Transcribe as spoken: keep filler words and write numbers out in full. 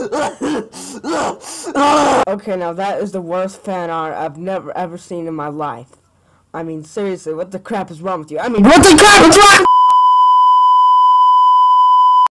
Okay, now that is the worst fan art I've never ever seen in my life. I mean, seriously, what the crap is wrong with you? I mean, what the crap is wrong?